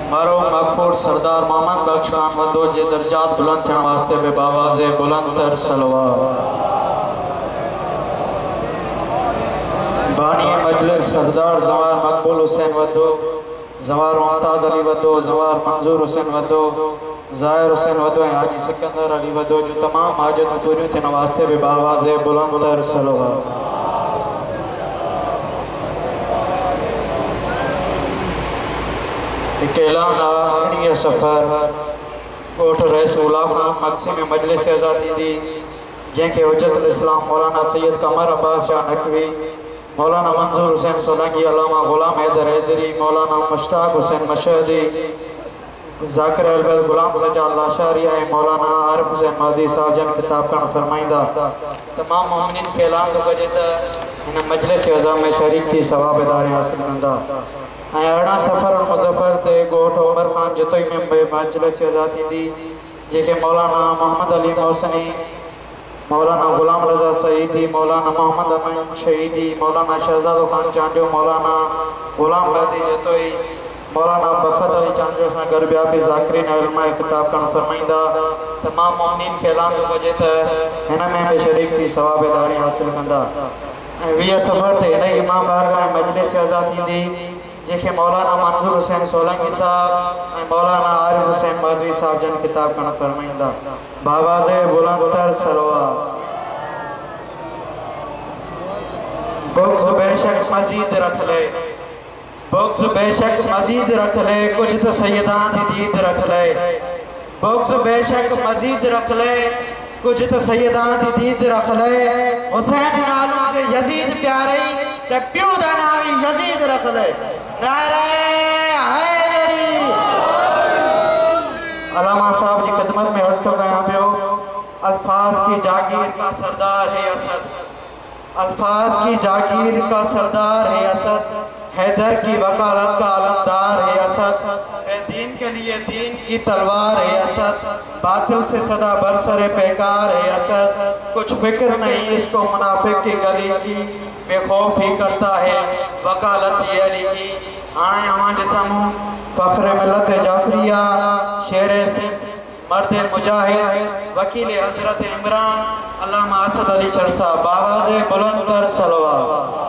मारो मकफूर सरदार मोहम्मद बख्श खान वदो जे दर्जात बुलंद थियण वास्ते में बावाज़े बुलंद तर सलवात। बानी मजलिस सरदार जवार मकबूल हुसैन वदो, जवार मुमताज अली वदो, जवार मंजूर हुसैन वदो, ज़ाहिर हुसैन वदो ऐं हाजी सिकंदर अली वदो जो तमाम हाजत पूरी थियण वास्ते में बावाज़े बुलंद तर सलवात। ऐलान सफ़र कोट रईस गुलाम मक़सीम मजलिस आज़ादी दी जैके हुज्जतुल इस्लाम मौलाना सैयद कमर अब्बास शाह नकवी, मौलाना मंजूर हुसैन सोलंकी, अल्लामा गुलाम हैदर हैदरी, मौलाना मुश्ताक हुसैन मशहदी, ज़ाकिर अलबैद गुलाम सजाद लाशारी ऐं मौलाना आरिफ हुसैन मादी साहब जन खिताब करण फरमाइंदा। तमाम मोमिनीन खे ऐलान थो कजे त हिन मजलिस अज़ा में शरीक थी सवाबदारी हासिल कंदा। अड़ा सफ़र मुज़फ़र ते गोठ उमर खान जतोई में मजलिस अज़ा थी जेके मौलाना मोहम्मद अली मोहसनी, मौलाना गुलाम रज़ा सईदी, मौलाना मोहम्मद अमीन शहीदी, मौलाना शहजाद खान चांडियो, मौलाना गुलाम गादी जतोई, मौलाना बखत अली चांडियो सां गॾु ॿिया बि ज़ाकिरीन उलमा खिताब करण फरमाइंदा। तमाम मोमिनीन खे ऐलान थो कजे त हिन में बि शरीक थी सवाबदारी हासिल कंदा। ऐं 20 सफ़र ते हिन इमाम बारगाह मजलिस अज़ा थींदी जेके मौलाना मंजूर हुसैन सोलंकी साहब ऐं मौलाना आरिफ हुसैन मादवी साहब जन खिताब करण फरमाइंदा। बावाज़े बुलंद तर सलवात। बुग़्ज़ बेशक मज़ीद रख ले, बुग़्ज़ बेशक मज़ीद रख ले, कुछ तो सैयदान दी दीद रख ले। बुग़्ज़ बेशक मज़ीद रख ले, कुछ तो सैयदान दी दीद रख ले। हुसैन नालो जे यजीद प्यारे ते प्यो दा नाम यजीद रख ले। नारे हैदरी। अल्लामा साहब की खिदमत में अर्ज़ तो कयां पियो, अल्फाज की जागीर का सरदार है असद, अल्फाज की जागीर का सरदार है असद, हैदर की वकालत का अलमदार है असद, दीन के लिए दीन की तलवार है असद, बातिल से सदा बरसरे पैकार है असद, कुछ फिक्र नहीं इसको मुनाफिक की गली की, बेखौफ ही करता है वकालत ये अली की। आए हमारे सामू फ़ख्र मिलत जाफरिया, शेर सिंध, मर्द मुजाहिद, वकील हज़रत इमरान, अल्लामा असद अली चरसा, बावाज़े बुलंद तर सलवात।